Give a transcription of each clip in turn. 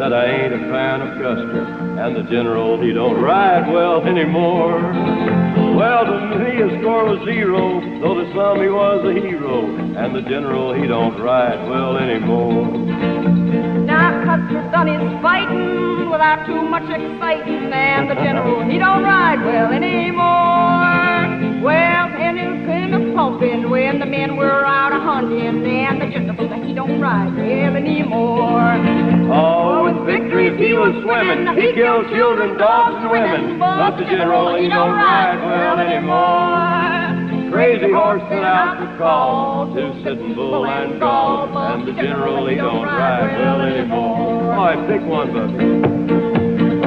that I ain't a fan of Custer, and the general, he don't ride well anymore. Well, to me, his score was 0, though to some he was a hero, and the general, he don't ride well anymore. Now, Custer's done his fighting without too much exciting, and the general, he don't ride well anymore. Well, and his pen of pumping when the men were out a hunting, and the general, he don't ride well anymore. Oh, with victories he was swimming, he killed children, dogs, and women, but the general, he don't ride well anymore. Crazy horse set out to call to Sitting Bull and Gall, and the general, he don't ride well anymore. All right, pick one, Buffy.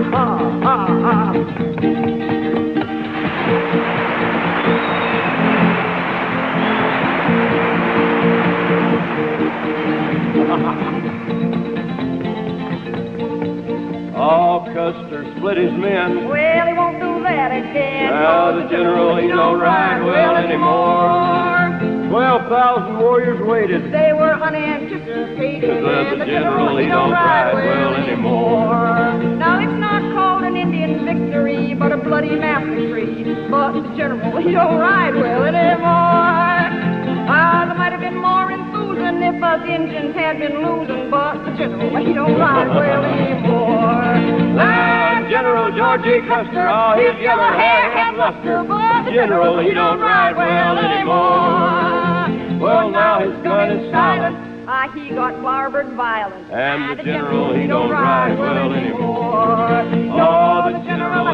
Oh, Custer split his men. Well, he won't do that again. Now the general, he don't ride well anymore. 12,000 warriors waited. They were unanticipated, and the general, he don't ride well anymore. Now, it's not called an Indian victory, but a bloody massacre. But the general, he don't ride well anymore. There might have been more enthusing if us Indians had been losing, but the general, he don't ride well anymore. Now, General George E. Custer, oh, his yellow hair had luster, but the general, he don't ride well anymore. Well, now his gun is silent. He got barbered violent. And the general, he don't ride well anymore. Oh, the general,